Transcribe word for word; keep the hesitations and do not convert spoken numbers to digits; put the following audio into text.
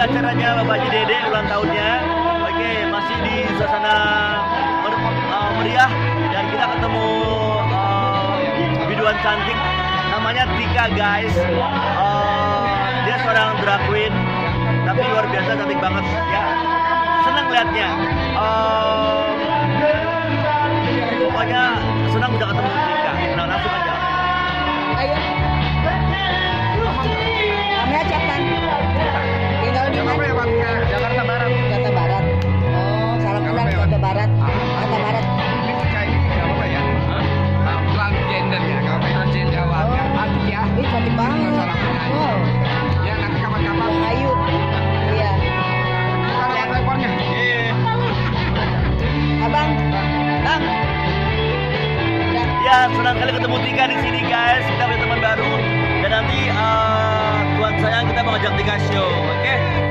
acaranya Bapak Haji Dede ulang tahunnya. Oke, masih di suasana mer uh, meriah dan kita ketemu uh, biduan cantik namanya Tika guys. Uh, dia seorang drag queen tapi luar biasa cantik banget ya. Senang lihatnya. Uh, pokoknya senang bisa ketemu Tika. Nah, langsung aja. Ayo. Kami ajakan. Tinggal di mana? Jakarta Barat. Jakarta Barat. Oh, salam kenal Jakarta Barat. Jakarta Barat. Ini kayak ini nggak apa ya? Transgender ya, kalau transgender warga. Cantik ya. Ih, cantik banget. Salam kenal. Oh, Ya nanti kapan-kapan. Bang Ayu. Iya. Kita lihat teleponnya. Abang. Bang. Ya. Ya, senang kali ketemu Tika di sini guys. Kita punya teman baru dan nanti uh, tuan sayang kita mau ajak Tika show, oke? Okay?